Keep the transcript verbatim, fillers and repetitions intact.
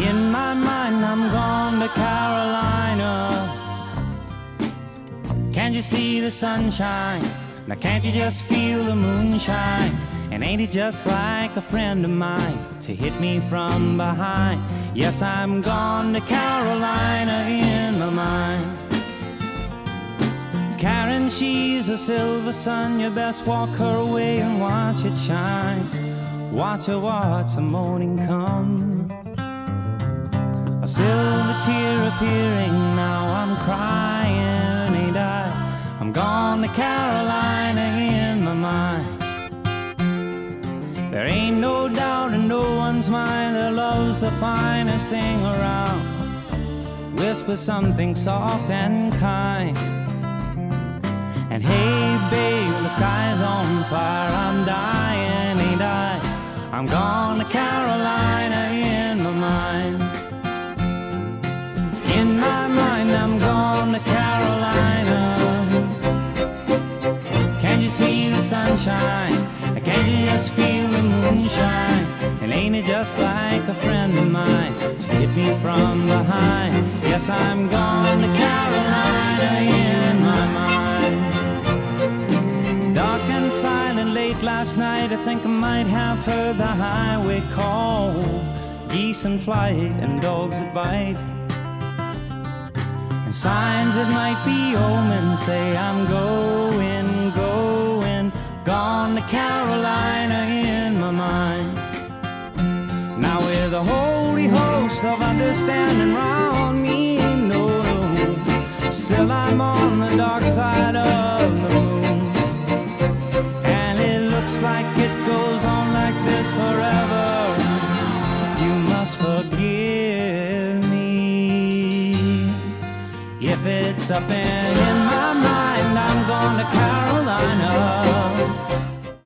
In my mind I'm gone to Carolina. Can't you see the sunshine? Now can't you just feel the moonshine? And ain't it just like a friend of mine to hit me from behind? Yes, I'm gone to Carolina in my mind. Karen, she's a silver sun. You best walk her away and watch it shine. Watch her watch the morning come. A silver tear appearing, now I'm crying, ain't I? I'm gone to Carolina in my mind. There ain't no doubt in no one's mind that love's the finest thing around. Whisper something soft and kind. And hey babe, the sky's on fire, I'm dying, ain't I? I'm gone to Carolina in my mind. In my mind I'm gone to Carolina. Can't you see the sunshine? Can't you just feel the moonshine? And ain't it just like a friend of mine to hit me from behind? Yes, I'm gone to Carolina in my mind. Dark and silent late last night, I think I might have heard the highway call. Geese in flight and dogs that bite, and signs that might be omens say I'm going, going, gone to Carolina in my mind. Now with a holy host of understanding round me, no, no, still I'm on the dark side of the moon. And it looks like it goes on like this forever. You must forgive me if it's up and in